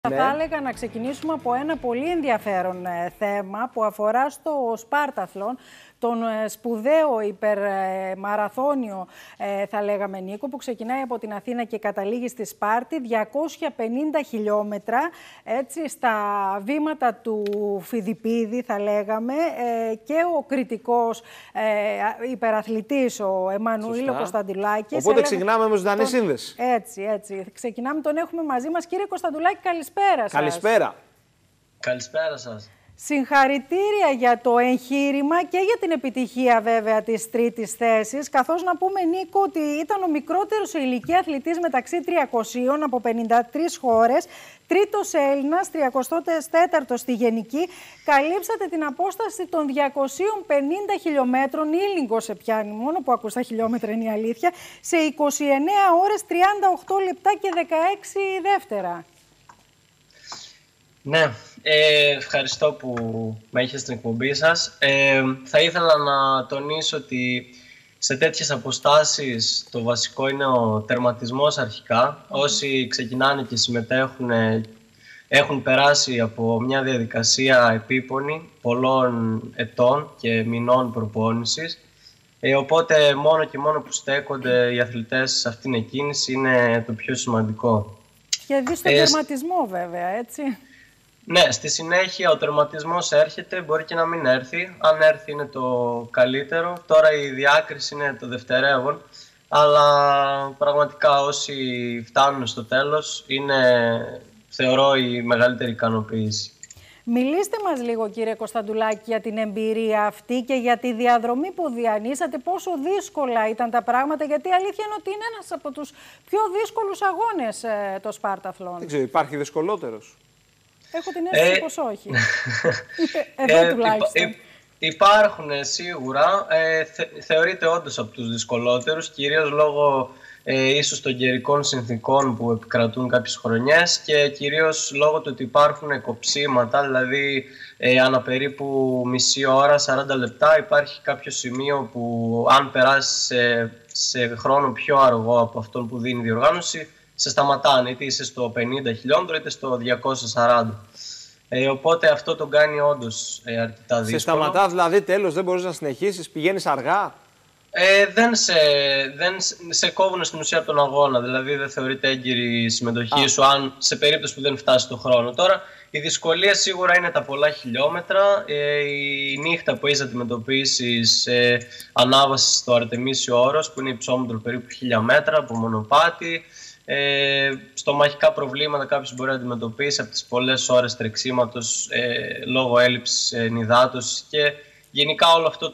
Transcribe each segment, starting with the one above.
Θα έλεγα να ξεκινήσουμε από ένα πολύ ενδιαφέρον θέμα που αφορά στο σπάρταθλον, τον σπουδαίο υπερμαραθώνιο, θα λέγαμε, Νίκο, που ξεκινάει από την Αθήνα και καταλήγει στη Σπάρτη, 250 χιλιόμετρα, έτσι, στα βήματα του Φιδιππίδη, θα λέγαμε, και ο κριτικός υπεραθλητής, ο Εμμανουήλ Κωνσταντουλάκης. Οπότε ξεκινάμε με ζωντανή σύνδεση. Έτσι. Ξεκινάμε, τον έχουμε μαζί μας. Κύριε Κωνσταντουλάκη, καλησπέρα σας. Καλησπέρα. Καλησπέρα σας. Συγχαρητήρια για το εγχείρημα και για την επιτυχία, βέβαια, της τρίτης θέσης. Καθώς να πούμε, Νίκο, ότι ήταν ο μικρότερος σε ηλικία αθλητής μεταξύ 300 από 53 χώρες. Τρίτος Έλληνας, 34ος στη γενική. Καλύψατε την απόσταση των 250 χιλιόμετρων, ήλιγκο σε πιάνει, μόνο που ακούς τα χιλιόμετρα είναι η αλήθεια, σε 29 ώρες, 38 λεπτά και 16 δεύτερα. Ναι, ευχαριστώ που με έχετε στην εκπομπή σας. Θα ήθελα να τονίσω ότι σε τέτοιες αποστάσεις το βασικό είναι ο τερματισμός αρχικά. Όσοι ξεκινάνε και συμμετέχουν έχουν περάσει από μια διαδικασία επίπονη πολλών ετών και μηνών προπόνησης. Οπότε μόνο και μόνο που στέκονται οι αθλητές σε αυτήν την εκκίνηση είναι το πιο σημαντικό. Και δει στον τερματισμό, βέβαια, έτσι. Ναι, στη συνέχεια ο τερματισμός έρχεται, μπορεί και να μην έρθει. Αν έρθει είναι το καλύτερο. Τώρα η διάκριση είναι το δευτερεύον. Αλλά πραγματικά όσοι φτάνουν στο τέλος είναι, θεωρώ, η μεγαλύτερη ικανοποίηση. Μιλήστε μας λίγο, κύριε Κωνσταντουλάκη, για την εμπειρία αυτή και για τη διαδρομή που διανύσατε. Πόσο δύσκολα ήταν τα πράγματα, γιατί η αλήθεια είναι ότι είναι ένας από τους πιο δύσκολους αγώνες το σπάρταθλον. Δεν ξέρω, υπάρχει δυσκολότερος? Έχω την αίσθηση πως όχι. Εδώ τουλάχιστον. Υπάρχουν σίγουρα. Θεωρείται όντως από τους δυσκολότερους, κυρίως λόγω ίσως των καιρικών συνθήκων που επικρατούν κάποιες χρονιές και κυρίως λόγω του ότι υπάρχουν κοψίματα, δηλαδή ανά περίπου μισή ώρα, 40 λεπτά υπάρχει κάποιο σημείο που αν περάσει σε χρόνο πιο αργό από αυτόν που δίνει η διοργάνωση, σε σταματάνε, είτε είσαι στο 50 χιλιόμετρο είτε στο 240. Οπότε αυτό τον κάνει όντως αρκετά δύσκολο. Σε σταματά δηλαδή τέλος, δεν μπορείς να συνεχίσεις, πηγαίνεις αργά? Δεν σε κόβουν στην ουσία από τον αγώνα, δηλαδή δεν θεωρείται έγκυρη η συμμετοχή σου αν σε περίπτωση που δεν φτάσει το χρόνο. Τώρα η δυσκολία σίγουρα είναι τα πολλά χιλιόμετρα, η νύχτα που έχεις να αντιμετωπίσεις ανάβαση στο Αρτεμίσιο Όρος που είναι υψόμετρο περίπου 1000 μέτρα από μονοπάτι. Στομαχικά προβλήματα κάποιος μπορεί να αντιμετωπίσει από τις πολλές ώρες τρεξίματος λόγω έλλειψης νυδάτωσης και γενικά όλο αυτό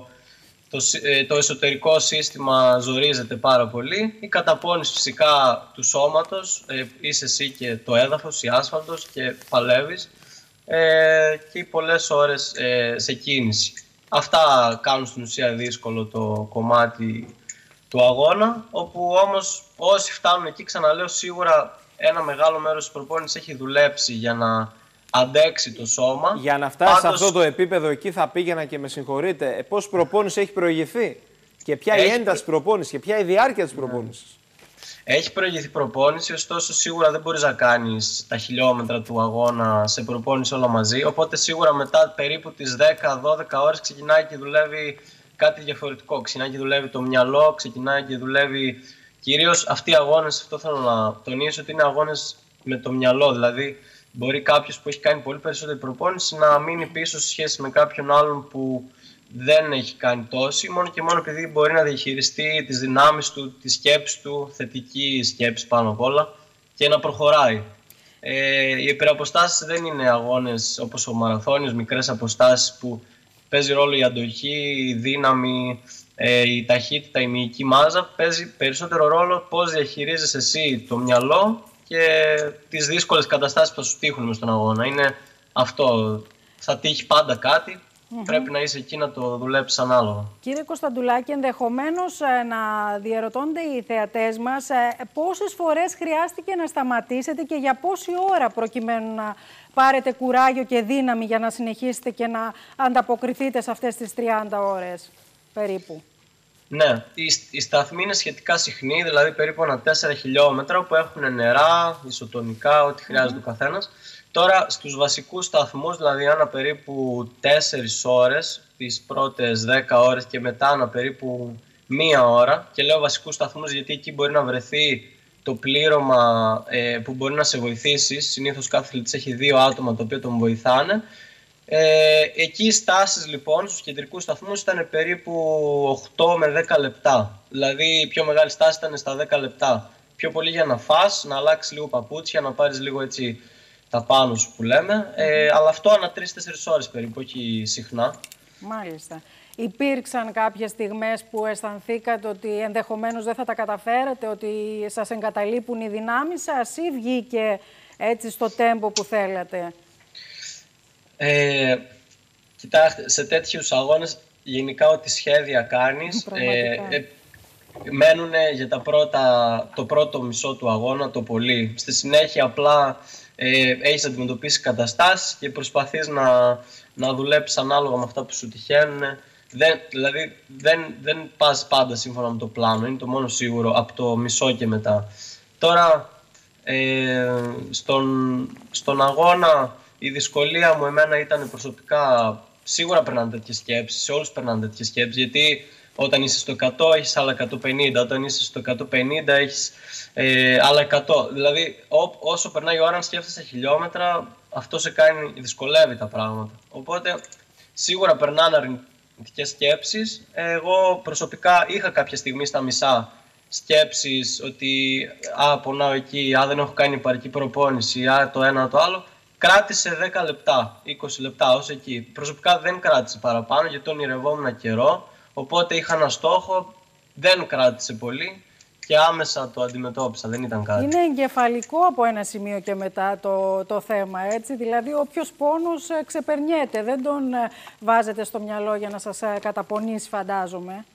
το εσωτερικό σύστημα ζορίζεται πάρα πολύ. Η καταπώνηση φυσικά του σώματος, είσαι εσύ και το έδαφος, η άσφαλτος και παλεύεις και οι πολλές ώρες σε κίνηση. Αυτά κάνουν στην ουσία δύσκολο το κομμάτι του αγώνα, όπου όμως όσοι φτάνουν εκεί, ξαναλέω, σίγουρα ένα μεγάλο μέρος της προπόνησης έχει δουλέψει για να αντέξει το σώμα. Για να φτάσει σε αυτό το επίπεδο, εκεί θα πήγαινα και με συγχωρείτε. Πώς προπόνηση έχει προηγηθεί και ποια η ένταση προπόνηση και ποια η διάρκεια της προπόνησης? Έχει προηγηθεί προπόνηση, ωστόσο σίγουρα δεν μπορείς να κάνεις τα χιλιόμετρα του αγώνα σε προπόνηση όλα μαζί. Οπότε σίγουρα μετά περίπου τις 10-12 ώρες ξεκινάει και δουλεύει κάτι διαφορετικό. Ξεκινάει και δουλεύει το μυαλό, ξεκινάει και δουλεύει κυρίως αυτοί οι αγώνες. Αυτό θέλω να τονίσω, ότι είναι αγώνες με το μυαλό. Δηλαδή, μπορεί κάποιος που έχει κάνει πολύ περισσότερη προπόνηση να μείνει πίσω σε σχέση με κάποιον άλλον που δεν έχει κάνει τόση, μόνο και μόνο επειδή μπορεί να διαχειριστεί τις δυνάμεις του, τη σκέψη του, θετική σκέψη πάνω απ' όλα και να προχωράει. Οι υπεραποστάσεις δεν είναι αγώνες όπως ο μαραθώνιος, μικρές αποστάσεις που παίζει ρόλο η αντοχή, η δύναμη, η ταχύτητα, η μυϊκή μάζα. Παίζει περισσότερο ρόλο πώς διαχειρίζεσαι εσύ το μυαλό και τις δύσκολες καταστάσεις που θα σου τύχουν μες στον αγώνα. Είναι αυτό. Θα τύχει πάντα κάτι. Πρέπει να είσαι εκεί να το δουλέψεις ανάλογα. Κύριε Κωνσταντουλάκη, ενδεχομένως να διαρωτώνται οι θεατές μας πόσες φορές χρειάστηκε να σταματήσετε και για πόση ώρα προκειμένου να πάρετε κουράγιο και δύναμη για να συνεχίσετε και να ανταποκριθείτε σε αυτές τις 30 ώρες περίπου? Ναι, οι σταθμοί είναι σχετικά συχνοί, δηλαδή περίπου ένα 4 χιλιόμετρα που έχουν νερά, ισοτονικά, ό,τι χρειάζεται ο καθένας. Τώρα στους βασικούς σταθμούς, δηλαδή ένα περίπου 4 ώρες, τις πρώτες 10 ώρες και μετά ένα περίπου 1 ώρα, και λέω βασικούς σταθμούς γιατί εκεί μπορεί να βρεθεί το πλήρωμα που μπορεί να σε βοηθήσει. Συνήθως κάθε αθλητής έχει 2 άτομα τα οποία τον βοηθάνε. Εκεί οι στάσεις λοιπόν στους κεντρικούς σταθμούς ήταν περίπου 8 με 10 λεπτά. Δηλαδή η πιο μεγάλη στάση ήταν στα 10 λεπτά. Πιο πολύ για να φας, να αλλάξεις λίγο παπούτσια, να πάρεις λίγο έτσι τα πάνω σου που λέμε. Αλλά αυτό ανά 3-4 ώρες περίπου, όχι συχνά. Μάλιστα. Υπήρξαν κάποιες στιγμές που αισθανθήκατε ότι ενδεχομένως δεν θα τα καταφέρετε, ότι σας εγκαταλείπουν οι δυνάμεις σας, ή βγήκε έτσι στο τέμπο που θέλατε? Κοιτάξτε, σε τέτοιους αγώνες γενικά ό,τι σχέδια κάνεις μένουν για το πρώτο μισό του αγώνα το πολύ. Στη συνέχεια απλά έχεις αντιμετωπίσει καταστάσεις και προσπαθείς να δουλέψεις ανάλογα με αυτά που σου τυχαίνουν. Δηλαδή δεν πας πάντα σύμφωνα με το πλάνο, είναι το μόνο σίγουρο από το μισό και μετά. Τώρα στον αγώνα η δυσκολία μου εμένα ήταν προσωπικά, σίγουρα περνάνε τέτοιες σκέψεις, σε όλους περνάνε τέτοιες σκέψεις, γιατί όταν είσαι στο 100 έχεις άλλα 150, όταν είσαι στο 150 έχεις άλλα 100. Δηλαδή όσο περνάει η ώρα, αν σκέφτεσαι χιλιόμετρα, αυτό σε κάνει, δυσκολεύει τα πράγματα. Οπότε σίγουρα περνάνε αρνητικές σκέψεις. Εγώ προσωπικά είχα κάποια στιγμή στα μισά σκέψεις ότι πονάω εκεί, δεν έχω κάνει επαρκή προπόνηση, το ένα το άλλο. Κράτησε 10 λεπτά, 20 λεπτά ως εκεί. Προσωπικά δεν κράτησε παραπάνω γιατί ονειρευόμουν καιρό. Οπότε είχα ένα στόχο, δεν κράτησε πολύ και άμεσα το αντιμετώπισα, δεν ήταν κάτι. Είναι εγκεφαλικό από ένα σημείο και μετά το θέμα, έτσι. Δηλαδή όποιος πόνος ξεπερνιέται, δεν τον βάζετε στο μυαλό για να σας καταπονήσει, φαντάζομαι.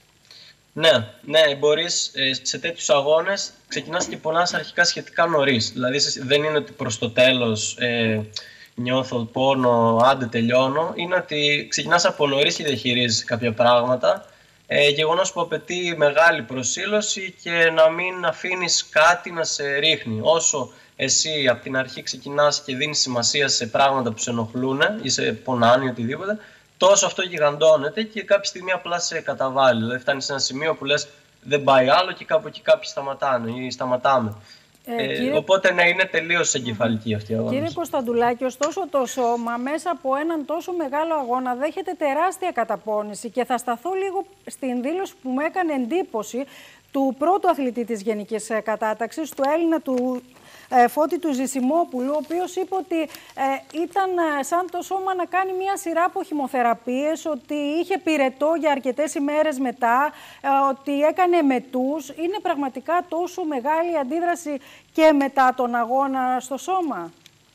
Ναι, μπορείς σε τέτοιους αγώνες ξεκινάς και πονάς αρχικά σχετικά νωρίς. Δηλαδή δεν είναι ότι προς το τέλος νιώθω πόνο, άντε τελειώνω. Είναι ότι ξεκινάς από νωρίς και διαχειρίζεις κάποια πράγματα. Γεγονός που απαιτεί μεγάλη προσήλωση και να μην αφήνεις κάτι να σε ρίχνει. Όσο εσύ από την αρχή ξεκινάς και δίνεις σημασία σε πράγματα που σε ενοχλούν ή σε πονάνε ή οτιδήποτε, τόσο αυτό γιγαντώνεται και κάποια στιγμή απλά σε καταβάλει. Δηλαδή φτάνεις σε ένα σημείο που λες δεν πάει άλλο και κάπου εκεί κάποιοι σταματάνε ή σταματάμε. Οπότε ναι, είναι τελείως εγκεφαλική αυτή η αγώνα. Κύριε Κωνσταντουλάκη, ωστόσο το σώμα μέσα από έναν τόσο μεγάλο αγώνα δέχεται τεράστια καταπώνηση, και θα σταθώ λίγο στην δήλωση που μου έκανε εντύπωση του πρώτου αθλητή της γενικής κατάταξης, του Έλληνα του Φώτη του Ζησιμόπουλου, ο οποίος είπε ότι ήταν σαν το σώμα να κάνει μια σειρά από χημοθεραπείες, ότι είχε πυρετό για αρκετές ημέρες μετά, ότι έκανε μετούς. Είναι πραγματικά τόσο μεγάλη αντίδραση και μετά τον αγώνα στο σώμα?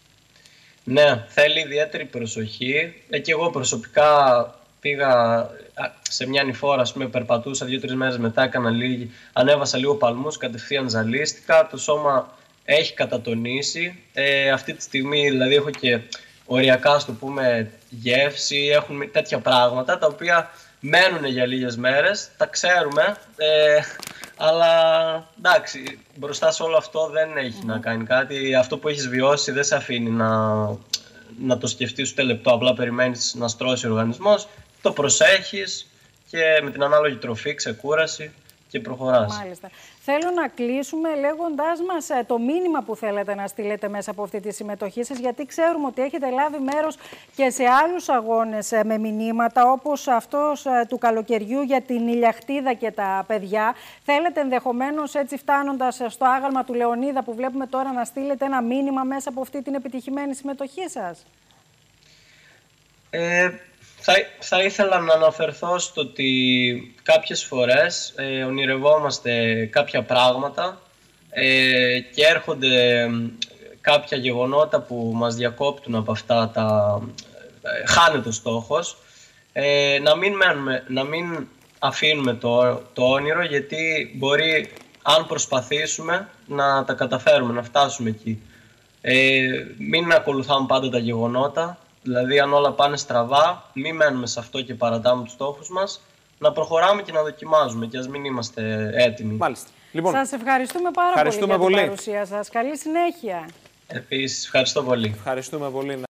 Ναι, θέλει ιδιαίτερη προσοχή. Και εγώ προσωπικά πήγα σε μια ανηφόρα, ας πούμε, περπατούσα 2-3 μέρες μετά, ανέβασα λίγο παλμούς, κατευθείαν ζαλίστηκα. Το σώμα έχει κατατονίσει. Αυτή τη στιγμή δηλαδή έχω και οριακά, ας το πούμε, γεύση, έχουν τέτοια πράγματα τα οποία μένουν για λίγες μέρες, τα ξέρουμε, αλλά εντάξει, μπροστά σε όλο αυτό δεν έχει να κάνει κάτι. Αυτό που έχεις βιώσει δεν σε αφήνει να το σκεφτείς ούτε λεπτό, απλά περιμένεις να στρώσει ο οργανισμός, το προσέχεις και με την ανάλογη τροφή, ξεκούραση και προχωράς. Μάλιστα. Θέλω να κλείσουμε λέγοντάς μας το μήνυμα που θέλετε να στείλετε μέσα από αυτή τη συμμετοχή σας, γιατί ξέρουμε ότι έχετε λάβει μέρος και σε άλλους αγώνες με μηνύματα, όπως αυτός του καλοκαιριού για την ηλιαχτίδα και τα παιδιά. Θέλετε ενδεχομένως, έτσι φτάνοντας στο άγαλμα του Λεωνίδα που βλέπουμε τώρα, να στείλετε ένα μήνυμα μέσα από αυτή την επιτυχημένη συμμετοχή σας? Θα ήθελα να αναφερθώ στο ότι κάποιες φορές ονειρευόμαστε κάποια πράγματα και έρχονται κάποια γεγονότα που μας διακόπτουν από αυτά, χάνεται ο στόχος. Να μην αφήνουμε το όνειρο, γιατί μπορεί, αν προσπαθήσουμε, να τα καταφέρουμε, να φτάσουμε εκεί. Μην ακολουθάμε πάντα τα γεγονότα. Δηλαδή, αν όλα πάνε στραβά, μην μένουμε σε αυτό και παρατάμε τους στόχους μας. να προχωράμε και να δοκιμάζουμε και ας μην είμαστε έτοιμοι. Μάλιστα. Λοιπόν, σας ευχαριστούμε πάρα πολύ για την παρουσία σας. Καλή συνέχεια. Επίσης, ευχαριστώ πολύ. Ευχαριστούμε πολύ.